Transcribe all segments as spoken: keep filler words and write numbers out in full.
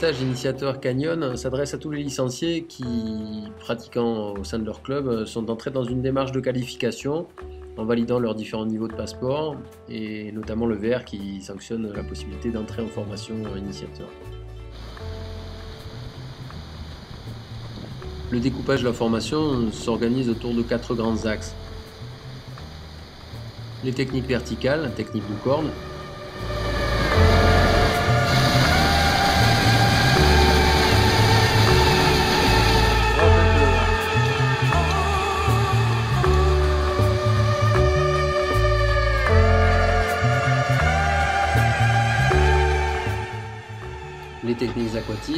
stage initiateur Canyon s'adresse à tous les licenciés qui, pratiquant au sein de leur club, sont entrés dans une démarche de qualification en validant leurs différents niveaux de passeport et notamment le V R qui sanctionne la possibilité d'entrer en formation initiateur. Le découpage de la formation s'organise autour de quatre grands axes. Les techniques verticales, technique de corde, les techniques aquatiques,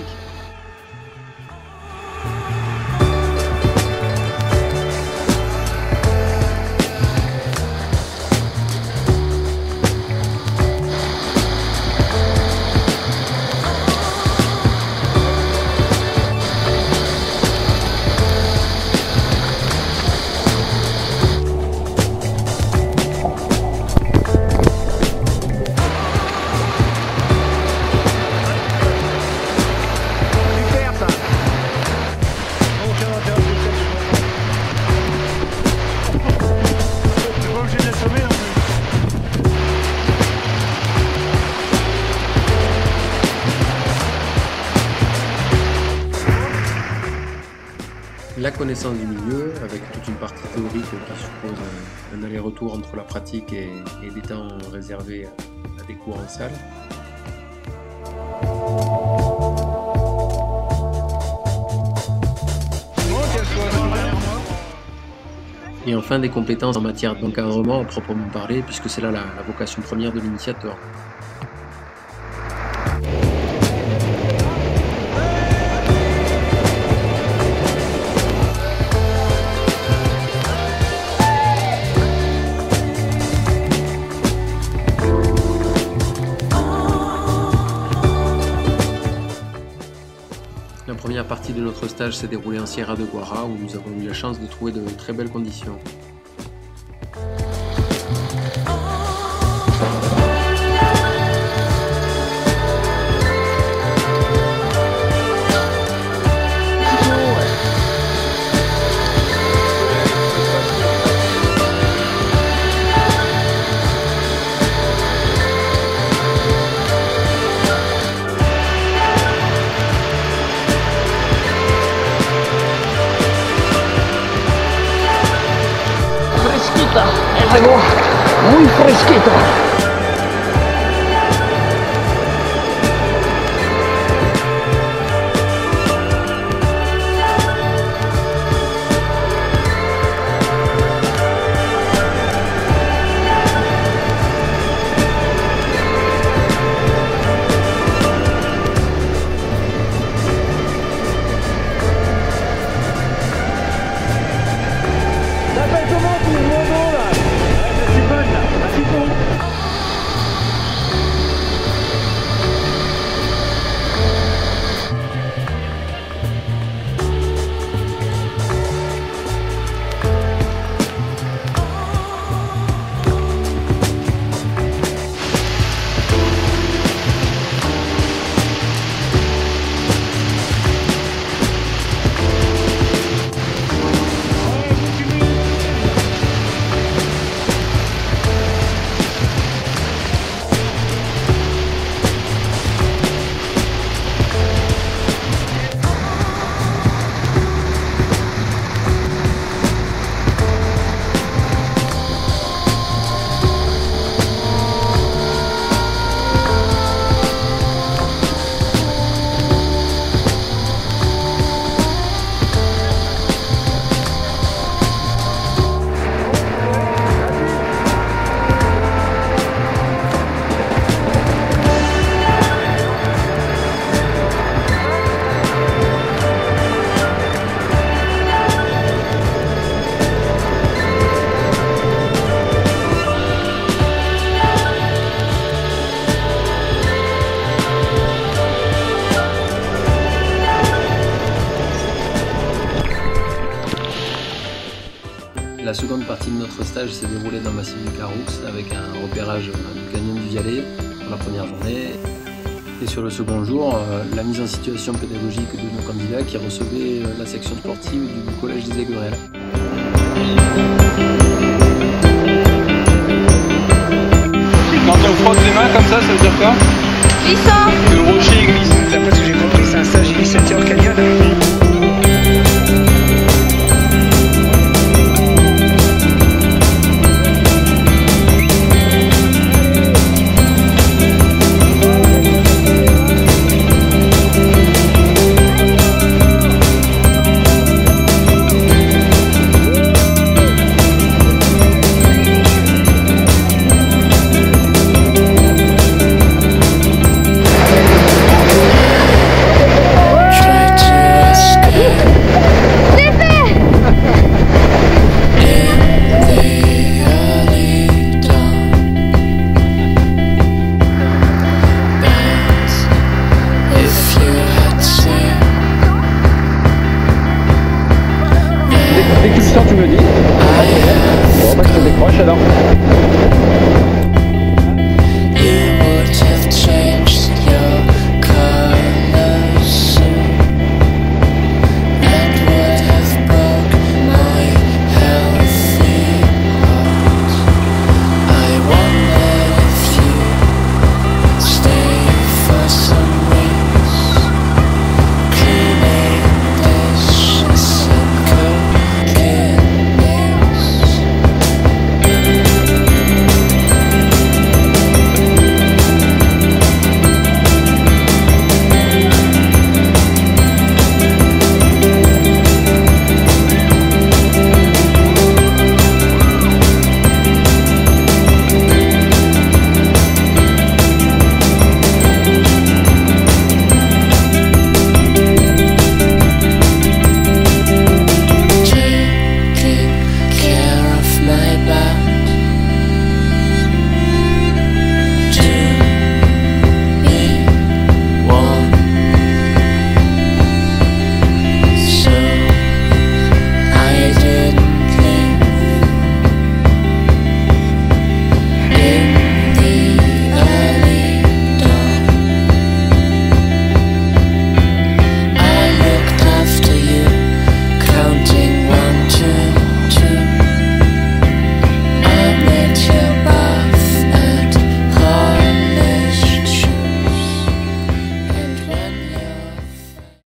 la connaissance du milieu, avec toute une partie théorique qui suppose un, un aller-retour entre la pratique et, et des temps réservés à, à des cours en salle. Et enfin des compétences en matière d'encadrement à proprement parler, puisque c'est là la, la vocation première de l'initiateur. La première partie de notre stage s'est déroulée en Sierra de Guara où nous avons eu la chance de trouver de très belles conditions. Es algo muy fresquito. La seconde partie de notre stage s'est déroulée dans le massif du Caroux avec un repérage du canyon du Vialet pour la première journée Et sur le second jour, euh, la mise en situation pédagogique de nos candidats qui recevaient euh, la section sportive du collège des Aiglerelles. Quand on frotte les mains comme ça, ça veut dire quoi? Glissant. Le rocher glisse. D'après ce que j'ai compris, c'est un stage initiateur